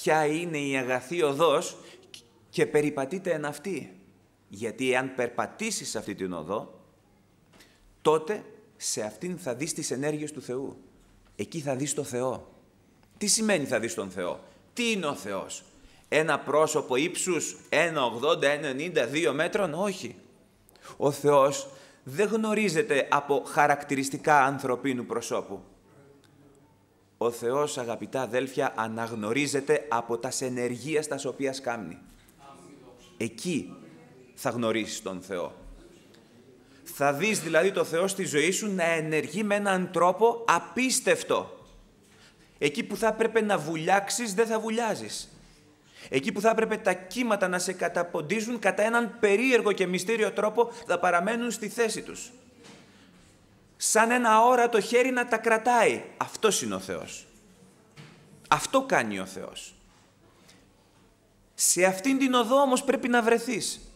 ποια είναι η αγαθή οδός και περιπατείτε εν αυτή. Γιατί εάν περπατήσεις σε αυτή την οδό, τότε σε αυτήν θα δεις τις ενέργειες του Θεού. Εκεί θα δεις το Θεό. Τι σημαίνει θα δεις τον Θεό? Τι είναι ο Θεός? Ένα πρόσωπο ύψους 1,80, 1,90, 2 μέτρων? Όχι. Ο Θεός δεν γνωρίζεται από χαρακτηριστικά ανθρωπίνου προσώπου. Ο Θεός, αγαπητά αδέλφια, αναγνωρίζεται από τας ενεργείας τας οποίας κάμνει. Εκεί θα γνωρίσεις τον Θεό. Θα δεις δηλαδή το Θεό στη ζωή σου να ενεργεί με έναν τρόπο απίστευτο. Εκεί που θα έπρεπε να βουλιάξεις, δεν θα βουλιάζεις. Εκεί που θα έπρεπε τα κύματα να σε καταποντίζουν, κατά έναν περίεργο και μυστήριο τρόπο θα παραμένουν στη θέση τους. Σαν ένα αόρατο χέρι να τα κρατάει. Αυτός είναι ο Θεός. Αυτό κάνει ο Θεός. Σε αυτήν την οδό όμως πρέπει να βρεθείς.